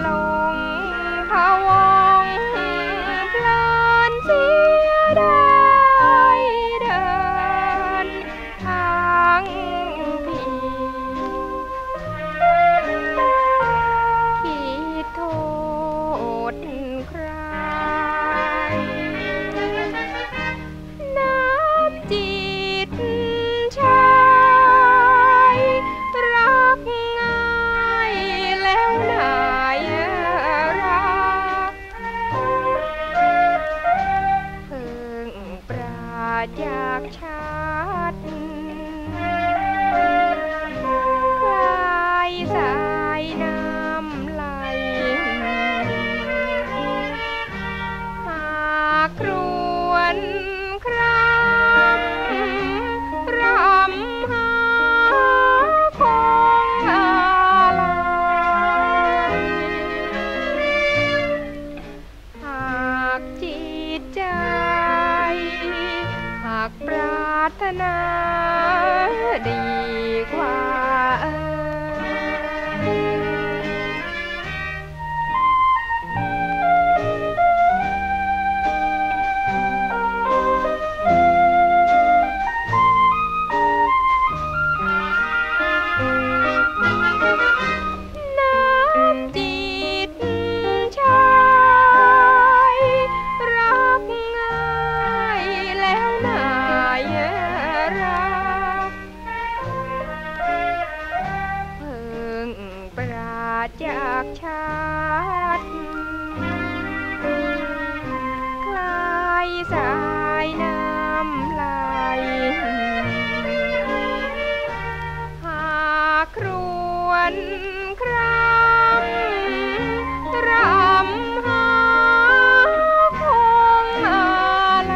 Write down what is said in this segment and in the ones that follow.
ลงพะวงพลานเสียได้เดินทางผิดคิดโทษใครน้ำจิตชายรักง่ายแล้วนายรักเพิ่งปราศจากชาติคลายสายน้ำไหลหากครวนครำรำหาคงอะไรหากจิตใจหากปรารถนาดีกว่าน้ำจิตชายรักง่ายแล้วนายรักเพิ่งปราศจากชาติคลายสายน้ำไหลหากครวนครำรำหาคงอะไร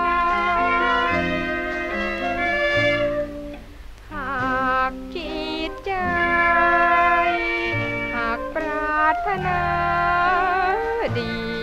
หากจิตใจหากปรารถนาดี